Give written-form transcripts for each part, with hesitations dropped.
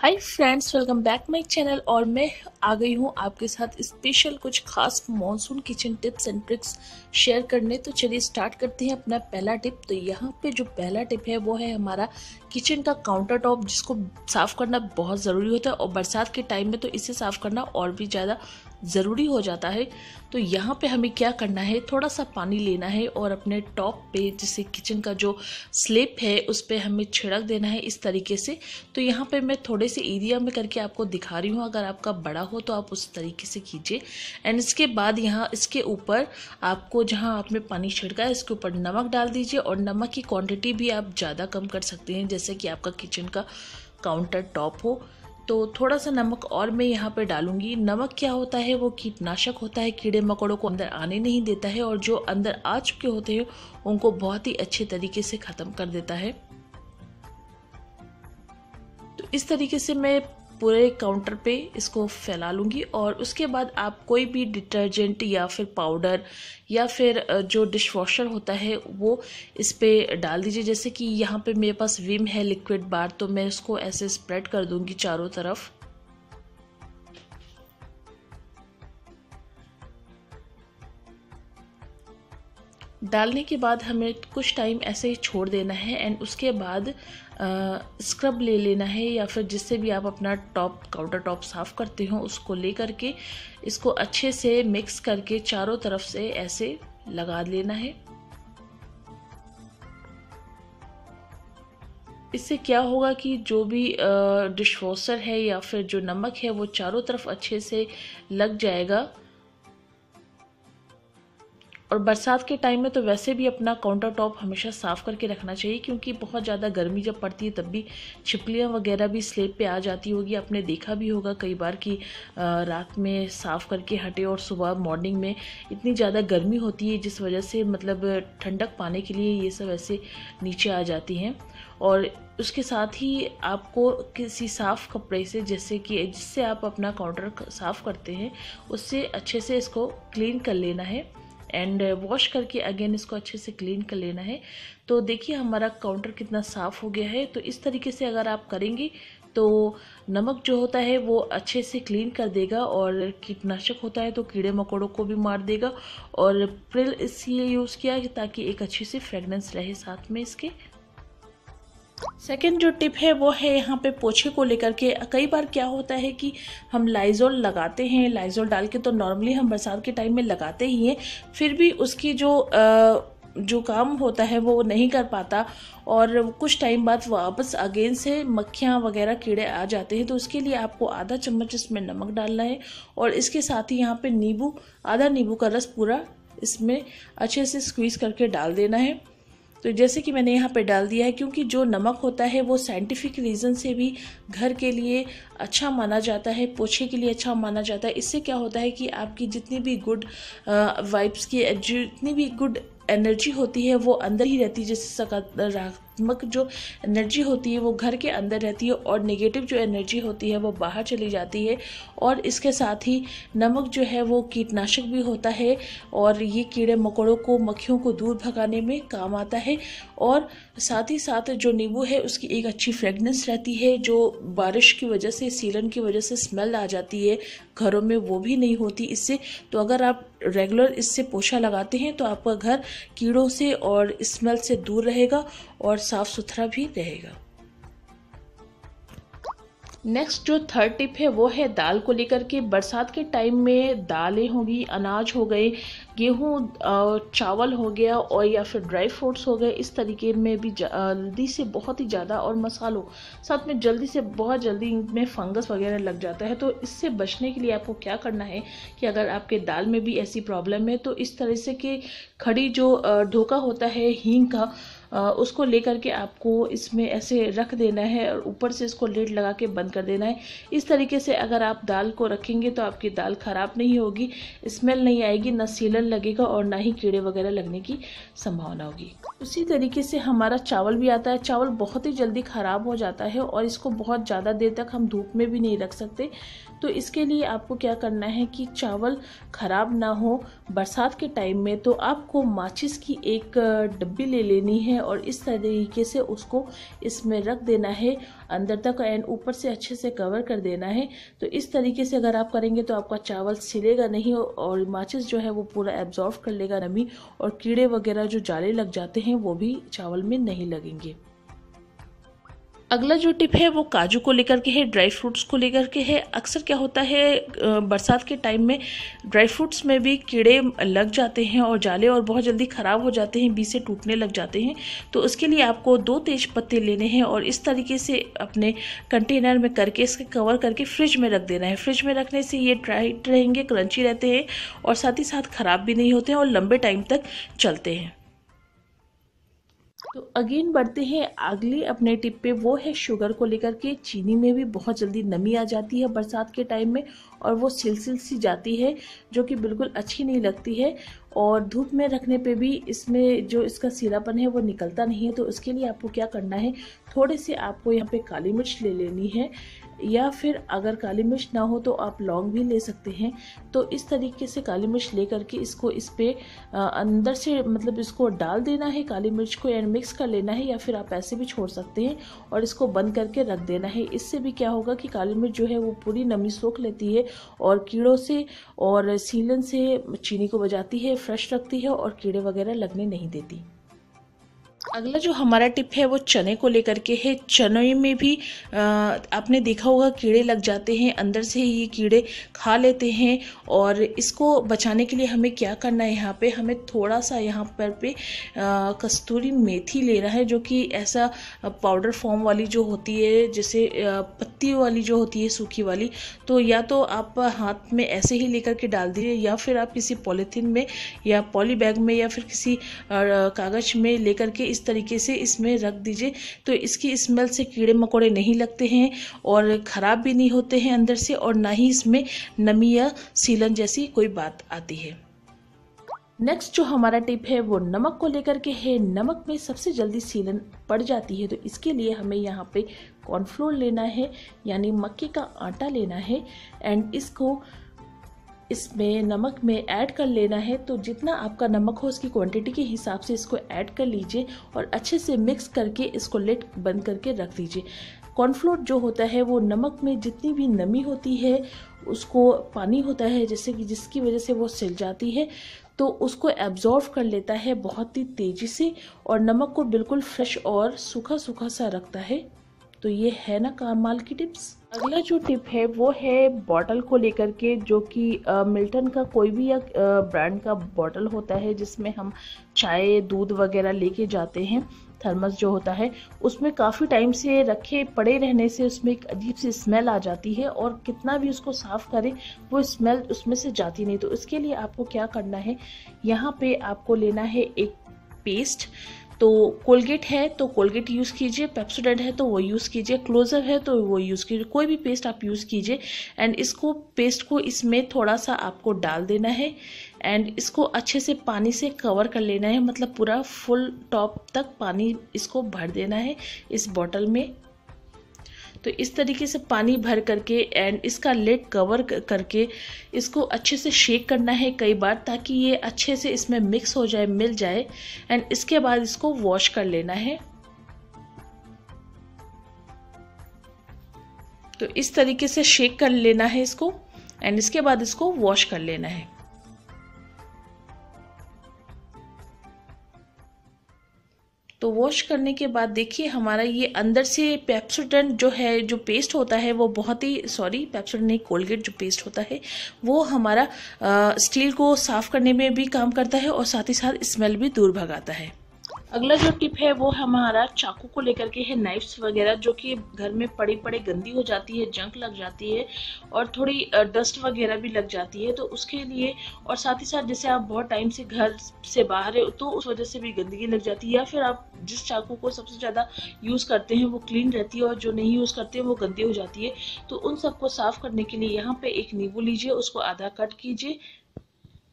Hi friends, welcome back my channel. और मैं आ गई हूँ आपके साथ स्पेशल कुछ खास monsoon kitchen tips and tricks share करने। तो चलिए स्टार्ट करते हैं अपना पहला टिप। तो यहाँ पे जो पहला टिप है वो है हमारा किचन का काउंटर टॉप, जिसको साफ़ करना बहुत ज़रूरी होता है और बरसात के टाइम में तो इसे साफ़ करना और भी ज़्यादा ज़रूरी हो जाता है। तो यहाँ पे हमें क्या करना है, थोड़ा सा पानी लेना है और अपने टॉप पे, जैसे किचन का जो स्लैब है उस पे हमें छिड़क देना है इस तरीके से। तो यहाँ पे मैं थोड़े से एरिया में करके आपको दिखा रही हूँ, अगर आपका बड़ा हो तो आप उस तरीके से कीजिए। एंड इसके बाद यहाँ इसके ऊपर आपको, जहाँ आपने पानी छिड़का है, इसके ऊपर नमक डाल दीजिए। और नमक की क्वांटिटी भी आप ज़्यादा कम कर सकते हैं, जैसे कि आपका किचन का काउंटर टॉप हो तो थोड़ा सा नमक और मैं यहाँ पे डालूंगी। नमक क्या होता है, वो कीटनाशक होता है, कीड़े मकोड़ों को अंदर आने नहीं देता है और जो अंदर आ चुके होते हैं उनको बहुत ही अच्छे तरीके से ख़त्म कर देता है। तो इस तरीके से मैं पूरे काउंटर पे इसको फैला लूँगी। और उसके बाद आप कोई भी डिटर्जेंट या फिर पाउडर या फिर जो डिश वॉशर होता है वो इस पे डाल दीजिए। जैसे कि यहाँ पे मेरे पास विम है लिक्विड बार, तो मैं इसको ऐसे स्प्रेड कर दूँगी चारों तरफ। डालने के बाद हमें कुछ टाइम ऐसे ही छोड़ देना है। एंड उसके बाद स्क्रब ले लेना है, या फिर जिससे भी आप अपना टॉप काउंटर टॉप साफ़ करते हो उसको ले करके इसको अच्छे से मिक्स करके चारों तरफ से ऐसे लगा लेना है। इससे क्या होगा कि जो भी डिश वॉशर है या फिर जो नमक है वो चारों तरफ अच्छे से लग जाएगा। और बरसात के टाइम में तो वैसे भी अपना काउंटर टॉप हमेशा साफ़ करके रखना चाहिए, क्योंकि बहुत ज़्यादा गर्मी जब पड़ती है तब भी छिपकलियाँ वगैरह भी स्लैब पे आ जाती होगी। आपने देखा भी होगा कई बार कि रात में साफ़ करके हटे और सुबह मॉर्निंग में इतनी ज़्यादा गर्मी होती है, जिस वजह से मतलब ठंडक पाने के लिए ये सब ऐसे नीचे आ जाती हैं। और उसके साथ ही आपको किसी साफ़ कपड़े से, जैसे कि जिससे आप अपना काउंटर साफ़ करते हैं, उससे अच्छे से इसको क्लीन कर लेना है एंड वॉश करके अगेन इसको अच्छे से क्लीन कर लेना है। तो देखिए हमारा काउंटर कितना साफ़ हो गया है। तो इस तरीके से अगर आप करेंगे तो नमक जो होता है वो अच्छे से क्लीन कर देगा, और कीटनाशक होता है तो कीड़े मकोड़ों को भी मार देगा। और प्रिल इसलिए यूज़ किया कि ताकि एक अच्छी सी फ्रेगनेंस रहे साथ में इसके। सेकेंड जो टिप है वो है यहाँ पे पोछे को लेकर के। कई बार क्या होता है कि हम लाइजोल लगाते हैं, लाइजोल डाल के तो नॉर्मली हम बरसात के टाइम में लगाते ही हैं, फिर भी उसकी जो काम होता है वो नहीं कर पाता और कुछ टाइम बाद वापस अगेन से मक्खियाँ वगैरह कीड़े आ जाते हैं। तो उसके लिए आपको आधा चम्मच इसमें नमक डालना है और इसके साथ ही यहाँ पे नींबू, आधा नींबू का रस पूरा इसमें अच्छे से स्क्वीज़ करके डाल देना है। तो जैसे कि मैंने यहाँ पे डाल दिया है, क्योंकि जो नमक होता है वो साइंटिफिक रीज़न से भी घर के लिए अच्छा माना जाता है, पोछे के लिए अच्छा माना जाता है। इससे क्या होता है कि आपकी जितनी भी गुड वाइब्स की, जितनी भी गुड एनर्जी होती है वो अंदर ही रहती है। जैसे सकारात्मक जो एनर्जी होती है वो घर के अंदर रहती है और नेगेटिव जो एनर्जी होती है वो बाहर चली जाती है। और इसके साथ ही नमक जो है वो कीटनाशक भी होता है और ये कीड़े मकोड़ों को, मक्खियों को दूर भगाने में काम आता है। और साथ ही साथ जो नींबू है उसकी एक अच्छी फ्रेगनेंस रहती है, जो बारिश की वजह से, सीलन की वजह से स्मेल आ जाती है घरों में, वो भी नहीं होती इससे। तो अगर आप रेगुलर इससे पोछा लगाते हैं तो आपका घर कीड़ों से और स्मेल से दूर रहेगा और साफ सुथरा भी रहेगा। नेक्स्ट जो थर्ड टिप है वो है दाल को लेकर के। बरसात के टाइम में दालें होगी, अनाज हो गए, गेहूँ, चावल हो गया और या फिर ड्राई फ्रूट्स हो गए, इस तरीके में भी जल्दी से बहुत ही ज़्यादा, और मसालों साथ में जल्दी से बहुत जल्दी इनमें फंगस वगैरह लग जाता है। तो इससे बचने के लिए आपको क्या करना है कि अगर आपके दाल में भी ऐसी प्रॉब्लम है तो इस तरह से कि खड़ी जो ढोका होता है हींग का, उसको लेकर के आपको इसमें ऐसे रख देना है और ऊपर से इसको लिड लगा के बंद कर देना है। इस तरीके से अगर आप दाल को रखेंगे तो आपकी दाल ख़राब नहीं होगी, स्मेल नहीं आएगी, ना सीलन लगेगा और ना ही कीड़े वगैरह लगने की संभावना होगी। उसी तरीके से हमारा चावल भी आता है। चावल बहुत ही जल्दी ख़राब हो जाता है और इसको बहुत ज़्यादा देर तक हम धूप में भी नहीं रख सकते। तो इसके लिए आपको क्या करना है कि चावल ख़राब ना हो बरसात के टाइम में, तो आपको माचिस की एक डब्बी ले लेनी है और इस तरीके से उसको इसमें रख देना है अंदर तक एंड ऊपर से अच्छे से कवर कर देना है। तो इस तरीके से अगर आप करेंगे तो आपका चावल छिलेगा नहीं और माचिस जो है वो पूरा एब्जॉर्ब कर लेगा नमी, और कीड़े वगैरह जो जाले लग जाते हैं वो भी चावल में नहीं लगेंगे। अगला जो टिप है वो काजू को लेकर के है, ड्राई फ्रूट्स को लेकर के है। अक्सर क्या होता है बरसात के टाइम में ड्राई फ्रूट्स में भी कीड़े लग जाते हैं और जाले और बहुत जल्दी ख़राब हो जाते हैं, बीज से टूटने लग जाते हैं। तो उसके लिए आपको 2 तेज पत्ते लेने हैं और इस तरीके से अपने कंटेनर में करके इसके कवर करके फ्रिज में रख देना है। फ्रिज में रखने से ये टाइट रहेंगे, क्रंची रहते हैं और साथ ही साथ ख़राब भी नहीं होते हैं और लंबे टाइम तक चलते हैं। तो अगेन बढ़ते हैं अगली अपने टिप पे, वो है शुगर को लेकर के। चीनी में भी बहुत जल्दी नमी आ जाती है बरसात के टाइम में और वो सिलसिल सी जाती है जो कि बिल्कुल अच्छी नहीं लगती है, और धूप में रखने पे भी इसमें जो इसका सीरापन है वो निकलता नहीं है। तो उसके लिए आपको क्या करना है, थोड़े से आपको यहाँ पे काली मिर्च ले लेनी है, या फिर अगर काली मिर्च ना हो तो आप लौंग भी ले सकते हैं। तो इस तरीके से काली मिर्च ले करके इसको इस पे अंदर से मतलब इसको डाल देना है काली मिर्च को एंड मिक्स कर लेना है, या फिर आप ऐसे भी छोड़ सकते हैं और इसको बंद करके रख देना है। इससे भी क्या होगा कि काली मिर्च जो है वो पूरी नमी सोख लेती है और कीड़ों से और सीलन से चीनी को बचाती है, फ्रेश रखती है और कीड़े वगैरह लगने नहीं देती। अगला जो हमारा टिप है वो चने को लेकर के है। चने में भी आपने देखा होगा कीड़े लग जाते हैं, अंदर से ये कीड़े खा लेते हैं, और इसको बचाने के लिए हमें क्या करना है, यहाँ पे हमें थोड़ा सा यहाँ पर कस्तूरी मेथी लेना है, जो कि ऐसा पाउडर फॉर्म वाली जो होती है, जैसे पत्ती वाली जो होती है सूखी वाली। तो या तो आप हाथ में ऐसे ही लेकर के डाल दीजिए, या फिर आप किसी पॉलीथीन में या पॉली बैग में या फिर किसी कागज में लेकर के इस तरीके से इसमें रख दीजिए। तो इसकी स्मेल से कीड़े मकोड़े नहीं लगते हैं और ख़राब भी नहीं होते हैं अंदर से, और ना ही इसमें नमी या सीलन जैसी कोई बात आती है। नेक्स्ट जो हमारा टिप है वो नमक को लेकर के है। नमक में सबसे जल्दी सीलन पड़ जाती है, तो इसके लिए हमें यहाँ पे कॉर्नफ्लोर लेना है, यानी मक्के का आटा लेना है, एंड इसको इसमें नमक में ऐड कर लेना है। तो जितना आपका नमक हो उसकी क्वांटिटी के हिसाब से इसको ऐड कर लीजिए और अच्छे से मिक्स करके इसको लिड बंद करके रख दीजिए। कॉर्नफ्लोर जो होता है वो नमक में जितनी भी नमी होती है उसको, पानी होता है जैसे कि जिसकी वजह से वो सिल जाती है, तो उसको एब्जॉर्ब कर लेता है बहुत ही तेज़ी से और नमक को बिल्कुल फ्रेश और सूखा सूखा सा रखता है। तो ये है ना कमाल की टिप्स। अगला जो टिप है वो है बॉटल को लेकर के, जो कि मिल्टन का कोई भी एक ब्रांड का बॉटल होता है जिसमें हम चाय दूध वगैरह लेके जाते हैं। थर्मस जो होता है उसमें काफ़ी टाइम से रखे पड़े रहने से उसमें एक अजीब सी स्मेल आ जाती है, और कितना भी उसको साफ़ करें वो स्मेल उसमें से जाती नहीं। तो इसके लिए आपको क्या करना है, यहाँ पे आपको लेना है एक पेस्ट। तो कोलगेट है तो कोलगेट यूज़ कीजिए, पेप्सोडेंट है तो वो यूज़ कीजिए, क्लोजर है तो वो यूज़ कीजिए, कोई भी पेस्ट आप यूज़ कीजिए। एंड इसको पेस्ट को इसमें थोड़ा सा आपको डाल देना है एंड इसको अच्छे से पानी से कवर कर लेना है, मतलब पूरा फुल टॉप तक पानी इसको भर देना है इस बॉटल में। तो इस तरीके से पानी भर करके एंड इसका लिड कवर करके इसको अच्छे से शेक करना है कई बार, ताकि ये अच्छे से इसमें मिक्स हो जाए, मिल जाए। एंड इसके बाद इसको वॉश कर लेना है। तो इस तरीके से शेक कर लेना है इसको एंड इसके बाद इसको वॉश कर लेना है। तो वॉश करने के बाद देखिए हमारा ये अंदर से पेप्सोडेंट जो है, जो पेस्ट होता है वो बहुत ही, सॉरी पेप्सोडेंट नहीं, कोलगेट जो पेस्ट होता है वो हमारा स्टील को साफ करने में भी काम करता है और साथ ही साथ स्मेल भी दूर भगाता है। अगला जो टिप है वो हमारा चाकू को लेकर के है। नाइफ्स वगैरह जो कि घर में पड़ी पड़े गंदी हो जाती है, जंक लग जाती है और थोड़ी डस्ट वगैरह भी लग जाती है, तो उसके लिए, और साथ ही साथ जैसे आप बहुत टाइम से घर से बाहर है तो उस वजह से भी गंदगी लग जाती है, या फिर आप जिस चाकू को सबसे ज़्यादा यूज़ करते हैं वो क्लीन रहती है और जो नहीं यूज़ करते हैं वो गंदी हो जाती है। तो उन सबको साफ़ करने के लिए यहाँ पे एक नींबू लीजिए, उसको आधा कट कीजिए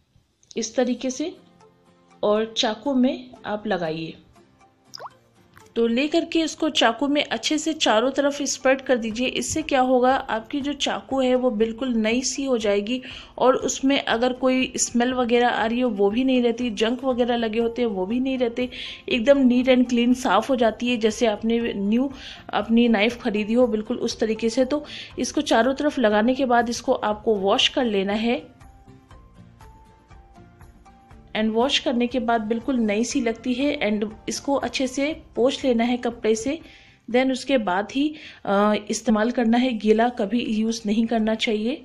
इस तरीके से और चाकू में आप लगाइए। तो ले करके इसको चाकू में अच्छे से चारों तरफ स्प्रेड कर दीजिए। इससे क्या होगा, आपकी जो चाकू है वो बिल्कुल नई सी हो जाएगी और उसमें अगर कोई स्मेल वगैरह आ रही हो वो भी नहीं रहती, जंक वगैरह लगे होते हैं वो भी नहीं रहते, एकदम नीट एंड क्लीन साफ़ हो जाती है जैसे आपने न्यू अपनी नाइफ़ खरीदी हो, बिल्कुल उस तरीके से। तो इसको चारों तरफ लगाने के बाद इसको आपको वॉश कर लेना है एंड वॉश करने के बाद बिल्कुल नई सी लगती है एंड इसको अच्छे से पोंछ लेना है कपड़े से। देन उसके बाद ही इस्तेमाल करना है, गीला कभी यूज़ नहीं करना चाहिए।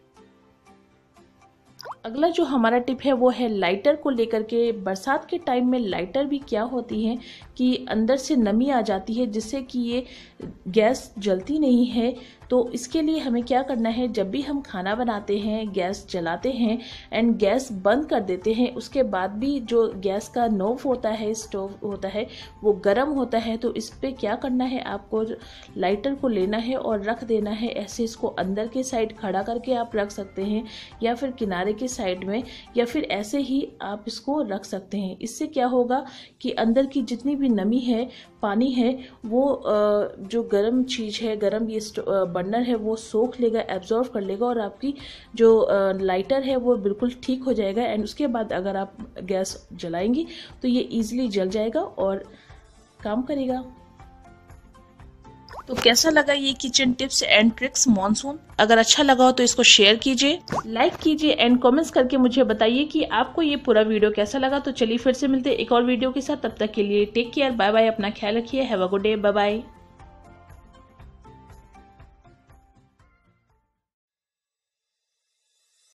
अगला जो हमारा टिप है वो है लाइटर को लेकर के। बरसात के टाइम में लाइटर भी क्या होती है कि अंदर से नमी आ जाती है जिससे कि ये गैस जलती नहीं है। तो इसके लिए हमें क्या करना है, जब भी हम खाना बनाते हैं, गैस जलाते हैं एंड गैस बंद कर देते हैं, उसके बाद भी जो गैस का नोब होता है, स्टोव होता है, वो गर्म होता है। तो इस पर क्या करना है, आपको लाइटर को लेना है और रख देना है ऐसे। इसको अंदर के साइड खड़ा करके आप रख सकते हैं या फिर किनारे के साइड में, या फिर ऐसे ही आप इसको रख सकते हैं। इससे क्या होगा कि अंदर की जितनी भी नमी है, पानी है, वो जो गर्म चीज़ है, गर्म ये बर्नर है, वो सोख लेगा, एब्जॉर्व कर लेगा और आपकी जो लाइटर है वो बिल्कुल ठीक हो जाएगा। एंड उसके बाद अगर आप गैस जलाएंगी तो ये इजीली जल जाएगा और काम करेगा। तो कैसा लगा ये kitchen tips and tricks monsoon? अगर अच्छा लगा हो तो इसको शेयर कीजिए, लाइक कीजिए एंड कमेंट्स करके मुझे बताइए कि आपको ये पूरा वीडियो कैसा लगा। तो चलिए फिर से मिलते हैं एक और वीडियो के साथ, तब तक के लिए टेक केयर, बाय बाय, अपना ख्याल रखिए, have a good day, bye bye.